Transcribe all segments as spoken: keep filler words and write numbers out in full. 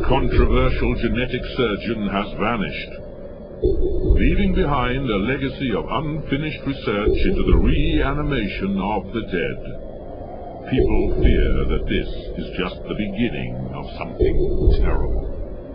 controversial genetic surgeon has vanished, leaving behind a legacy of unfinished research into the reanimation of the dead. People fear that this is just the beginning of something terrible.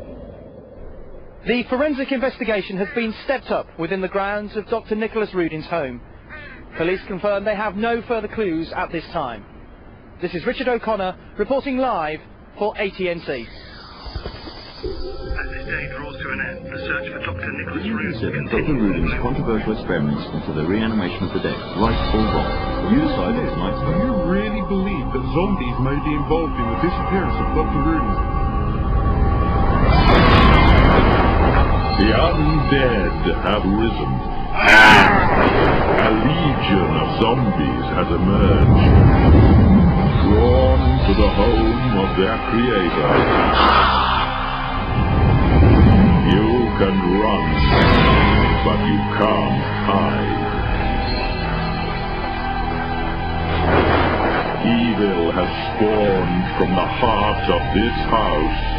The forensic investigation has been stepped up within the grounds of Doctor Nicholas Rudin's home. Police confirm they have no further clues at this time. This is Richard O'Connor reporting live for A T N C. As this day draws to an end, the search for Doctor Nicholas Rudin Doctor Rudin's controversial experiments into the reanimation of the dead, right or wrong. You decide on tonight's Do you really believe that zombies may be involved in the disappearance of Doctor Rudin? The undead have risen. A legion of zombies has emerged, drawn to the home of their creator. You can run, but you can't hide. Evil has spawned from the heart of this house.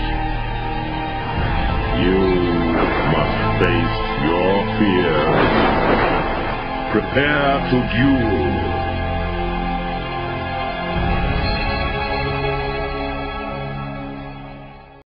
You must face your fear. Prepare to duel.